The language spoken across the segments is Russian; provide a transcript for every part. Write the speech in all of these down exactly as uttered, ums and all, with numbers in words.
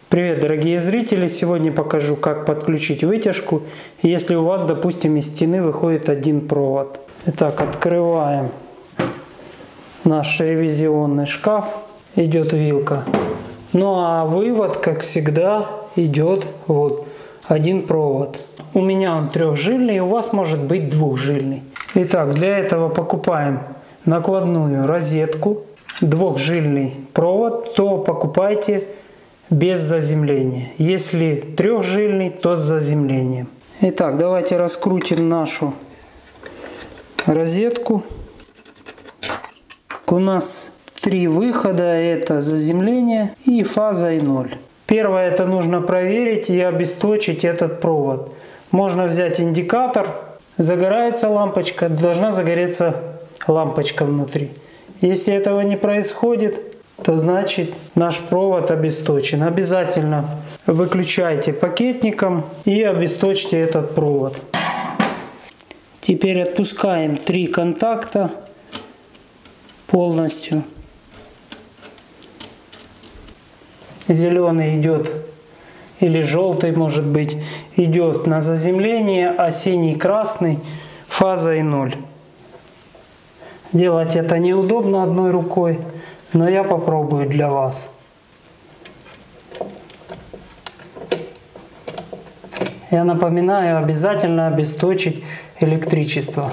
Привет, дорогие зрители! Сегодня покажу, как подключить вытяжку, если у вас, допустим, из стены выходит один провод. Итак, открываем наш ревизионный шкаф. Идет вилка. Ну а вывод, как всегда, идет вот один провод. У меня он трехжильный, у вас может быть двухжильный. Итак, для этого покупаем накладную розетку, двухжильный провод, то покупайте без заземления. Если трехжильный, то с заземлением. Итак, давайте раскрутим нашу розетку. У нас три выхода: это заземление и фаза и ноль. Первое, это нужно проверить и обесточить этот провод. Можно взять индикатор, загорается лампочка, должна загореться лампочка внутри. Если этого не происходит, то значит наш провод обесточен. Обязательно выключайте пакетником и обесточьте этот провод. Теперь отпускаем три контакта полностью. Зеленый идет, или желтый, может быть, идет на заземление, а синий, красный фаза и ноль. Делать это неудобно одной рукой, но я попробую для вас. Я напоминаю, обязательно обесточить электричество.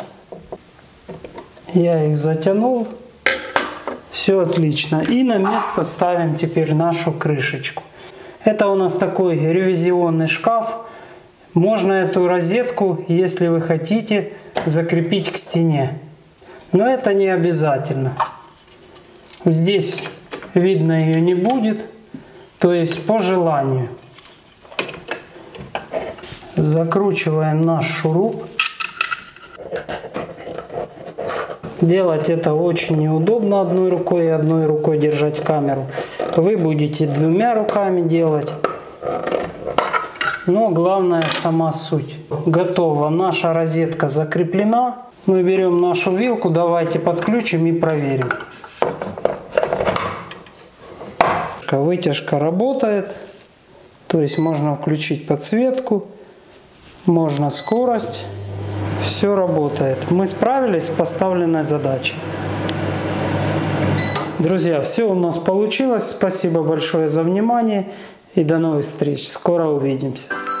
Я их затянул. Все отлично. И на место ставим теперь нашу крышечку. Это у нас такой ревизионный шкаф. Можно эту розетку, если вы хотите, закрепить к стене. Но это не обязательно. Здесь видно ее не будет, то есть по желанию. Закручиваем наш шуруп. Делать это очень неудобно одной рукой и одной рукой держать камеру. Вы будете двумя руками делать. Но главное сама суть. Готово. Наша розетка закреплена. Мы берем нашу вилку, давайте подключим и проверим. Вытяжка работает, то есть можно включить подсветку, можно скорость, все работает. Мы справились с поставленной задачей. Друзья, все у нас получилось. Спасибо большое за внимание и до новых встреч. Скоро увидимся.